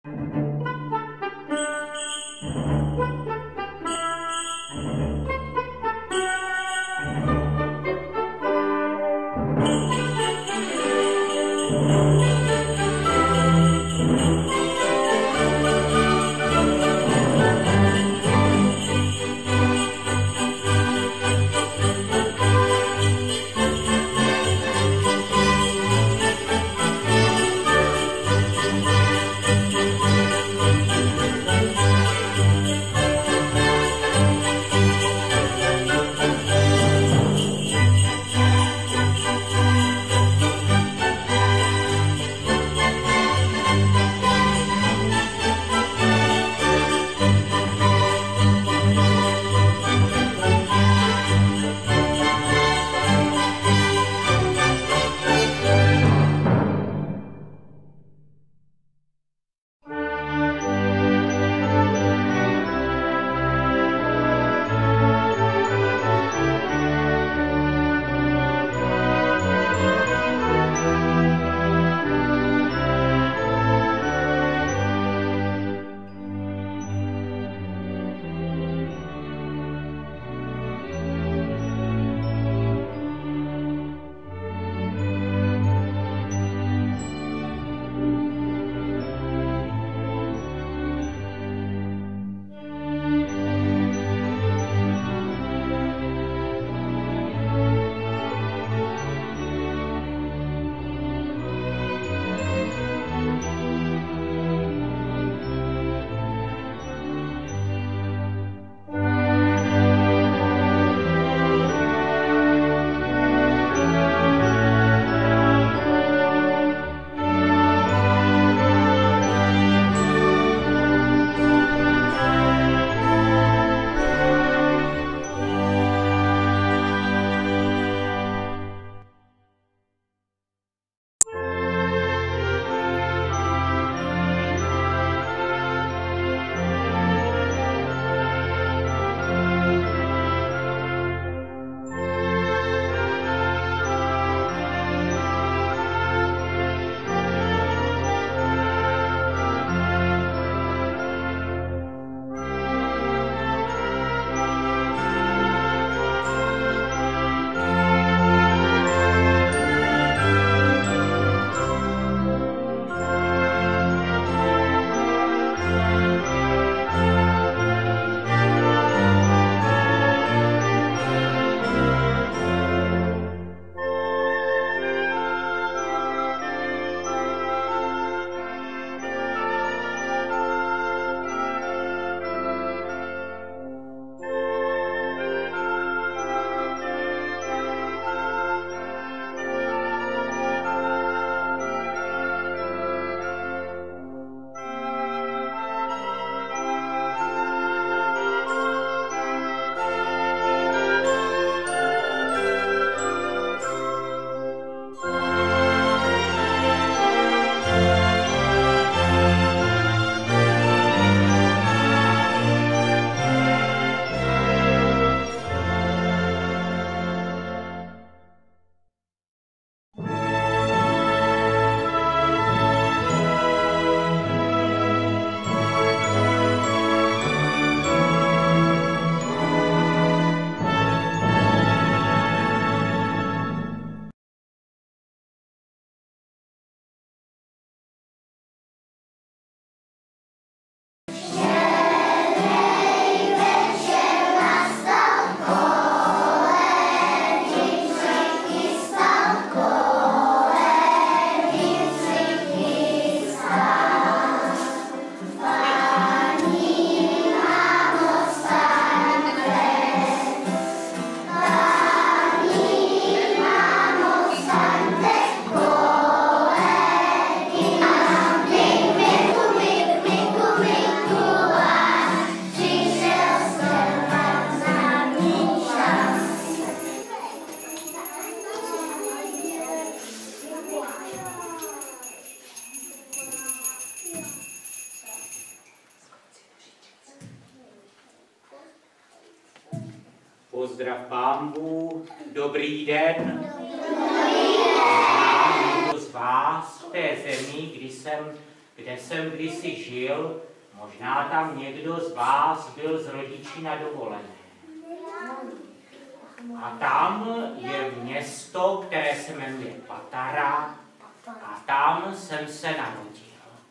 Pozdrav pánbů, dobrý den. Znám někdo z vás v té zemi, kdy jsem kde jsem kdysi žil, možná tam někdo z vás byl s rodiči na dovolené. A tam je město, které se jmenuje Patara, a tam jsem se narodil.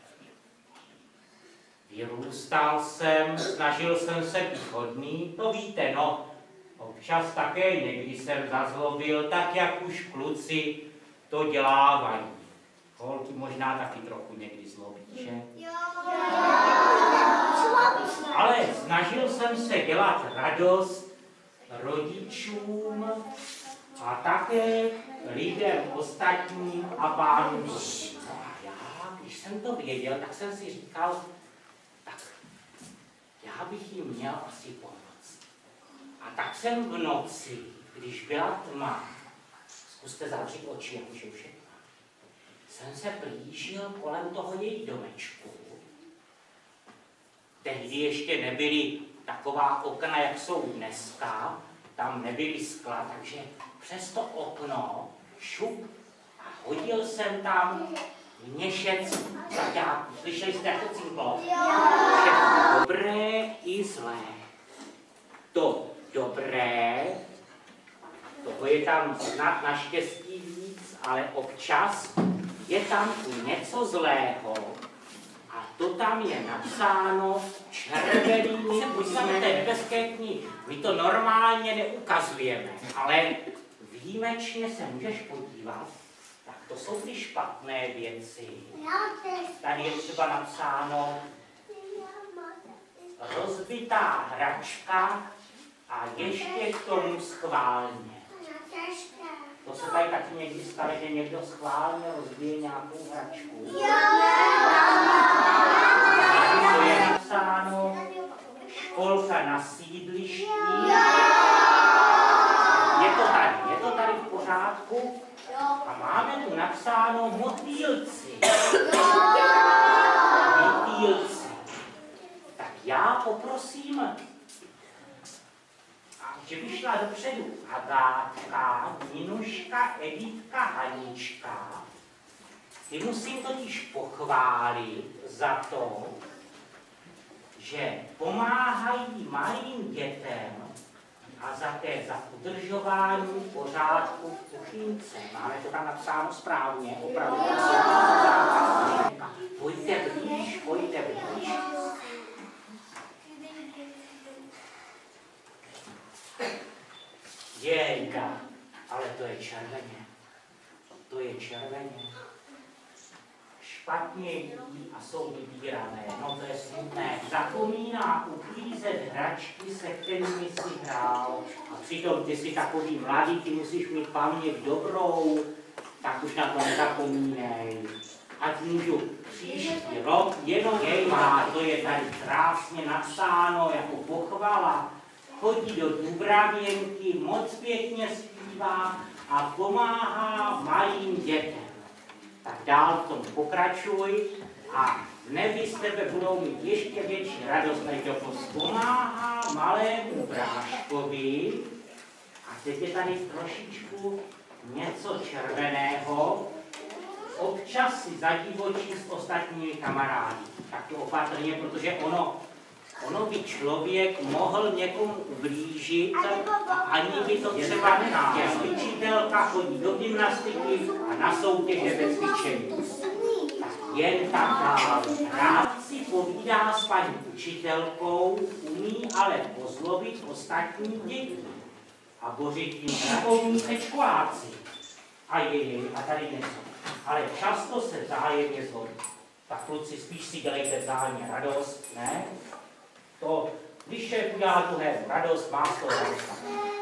Vyrůstal jsem, snažil jsem se být hodný, to víte, no, občas také někdy jsem zazlobil, tak jak už kluci to dělávají. Holky možná taky trochu někdy zlobí, že? Ale snažil jsem se dělat radost rodičům a také lidem ostatním a pánům. No a já, když jsem to věděl, tak jsem si říkal, tak já bych jim měl asi pomoct. A tak jsem v noci, když byla tma, zkuste zavřít oči, jak už je všechno, jsem se plížil kolem toho její domečku. Tehdy ještě nebyly taková okna, jak jsou dneska, tam nebyly skla, takže přes to okno šup a hodil jsem tam měšec zaťáků. Slyšeli jste, jak to cinklo? Všechno dobré i zlé. To dobré, toho je tam snad naštěstí víc, ale občas je tam i něco zlého. A to tam je napsáno červenými písmeny té nebeské knihy. My to normálně neukazujeme, ale výjimečně se můžeš podívat. Tak to jsou ty špatné věci. Tady je třeba napsáno rozbitá hračka a ještě k tomu schválně. To se tady taky někdy stane, že někdo schválně rozbije nějakou hračku. To je napsáno školka na sídlišti. Je to tady v pořádku. A máme tu napsáno motýlci. Motýlci. Tak já poprosím, že by šla dopředu Agátka, Ninuška, Editka, Hanička. Ty musím totiž pochválit za to, že pomáhají malým dětem a za udržování pořádku v kuchynce. Máme to tam napsáno správně, opravdu. Pojďte blíž, pojďte blíž. Jejka, ale to je červeně. To je červeně. Špatně jí a jsou vybírané. No to je smutné. Zapomíná uklízet hračky, se kterými si hrál. A přitom ty jsi takový mladý, ty musíš mít paměť dobrou, tak už na to nezapomínej. Ať můžu příští rok jenom jej má, to je tady krásně napsáno jako pochvala. Chodí do Dubravěnky, moc pěkně zpívá a pomáhá malým dětem. Tak dál v tom pokračuj a v nebi z tebe budou mít ještě větší radost, než dokonce pomáhá malému bráškovi. A teď je tady trošičku něco červeného. Občas si zadivočí s ostatními kamarády. Tak to opatrně, protože ono by člověk mohl někomu ublížit a ani by to třeba nechtěl. Učitelka chodí do gymnastiky a na soutěže ve cvičení. Tak jen tak dál. Rád si povídá s paní učitelkou, umí ale pozlobit ostatní děti. A bořit jim takový tečkoláci. A tady něco. Ale často se vzájemně zlobí. Tak kluci, spíš si dělejte vzájemně radost, ne? To, když šéf udělá tu radost, má z toho radost.